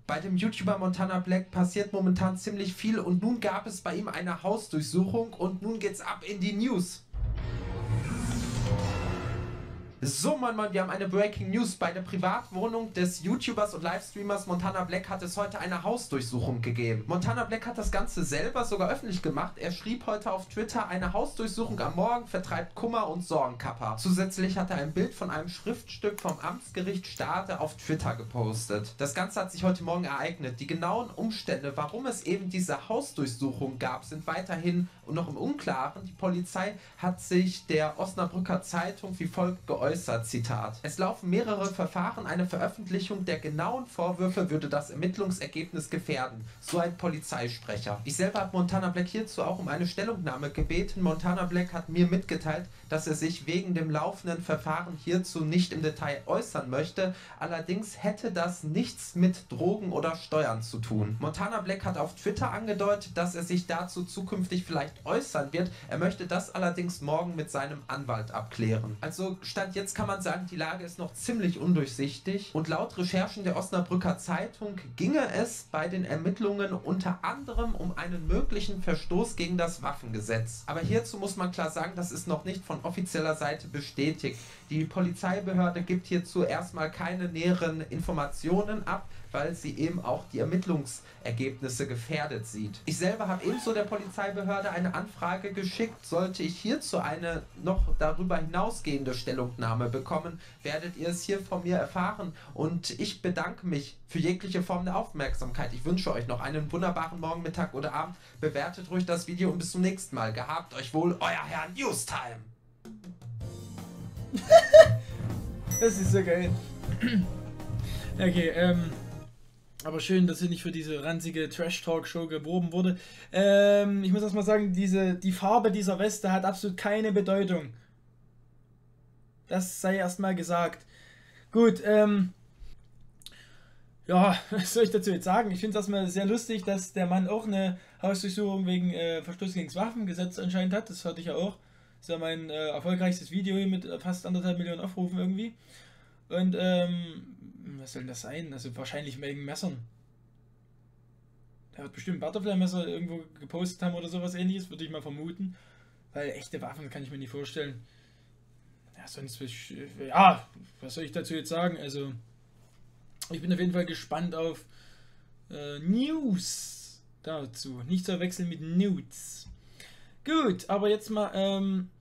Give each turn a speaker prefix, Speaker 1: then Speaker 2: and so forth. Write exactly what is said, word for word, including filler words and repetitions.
Speaker 1: Bei dem YouTuber Montana Black passiert momentan ziemlich viel und nun gab es bei ihm eine Hausdurchsuchung und nun geht's ab in die News. So, Mann, Mann, wir haben eine Breaking News. Bei der Privatwohnung des YouTubers und Livestreamers Montana Black hat es heute eine Hausdurchsuchung gegeben. Montana Black hat das Ganze selber sogar öffentlich gemacht. Er schrieb heute auf Twitter, eine Hausdurchsuchung am Morgen vertreibt Kummer und Sorgen, Kappa. Zusätzlich hat er ein Bild von einem Schriftstück vom Amtsgericht Stade auf Twitter gepostet. Das Ganze hat sich heute Morgen ereignet. Die genauen Umstände, warum es eben diese Hausdurchsuchung gab, sind weiterhin noch im Unklaren. Die Polizei hat sich der Osnabrücker Zeitung wie folgt geäußert. Zitat. Es laufen mehrere Verfahren, eine Veröffentlichung der genauen Vorwürfe würde das Ermittlungsergebnis gefährden, so ein Polizeisprecher. Ich selber habe Montana Black hierzu auch um eine Stellungnahme gebeten. Montana Black hat mir mitgeteilt, dass er sich wegen dem laufenden Verfahren hierzu nicht im Detail äußern möchte, allerdings hätte das nichts mit Drogen oder Steuern zu tun. Montana Black hat auf Twitter angedeutet, dass er sich dazu zukünftig vielleicht äußern wird, er möchte das allerdings morgen mit seinem Anwalt abklären. Also stand jetzt kann man sagen, die Lage ist noch ziemlich undurchsichtig und laut Recherchen der Osnabrücker Zeitung ginge es bei den Ermittlungen unter anderem um einen möglichen Verstoß gegen das Waffengesetz. Aber hierzu muss man klar sagen, das ist noch nicht von offizieller Seite bestätigt. Die Polizeibehörde gibt hierzu erstmal keine näheren Informationen ab, weil sie eben auch die Ermittlungsergebnisse gefährdet sieht. Ich selber habe ebenso der Polizeibehörde eine Anfrage geschickt. Sollte ich hierzu eine noch darüber hinausgehende Stellungnahme bekommen, werdet ihr es hier von mir erfahren. Und ich bedanke mich für jegliche Form der Aufmerksamkeit. Ich wünsche euch noch einen wunderbaren Morgen, Mittag oder Abend. Bewertet ruhig das Video und bis zum nächsten Mal. Gehabt euch wohl, euer Herr Newstime.
Speaker 2: Das ist so geil. Okay, ähm... aber schön, dass sie nicht für diese ranzige Trash-Talk-Show geworben wurde. Ähm, ich muss erstmal sagen, diese, die Farbe dieser Weste hat absolut keine Bedeutung. Das sei erstmal gesagt. Gut, ähm... ja, was soll ich dazu jetzt sagen? Ich finde es erstmal sehr lustig, dass der Mann auch eine Hausdurchsuchung wegen äh, Verstoß gegen das Waffengesetz anscheinend hat. Das hatte ich ja auch. Das ist ja mein äh, erfolgreichstes Video hier mit fast anderthalb Millionen Aufrufen irgendwie. Und, ähm... was soll denn das sein? Also wahrscheinlich wegen Messern. Der wird bestimmt Butterfly-Messer irgendwo gepostet haben oder sowas ähnliches, würde ich mal vermuten. Weil echte Waffen kann ich mir nicht vorstellen. Ja, sonst... ja, was soll ich dazu jetzt sagen? Also, ich bin auf jeden Fall gespannt auf äh, News dazu. Nicht zu verwechseln mit Nudes. Gut, aber jetzt mal, ähm...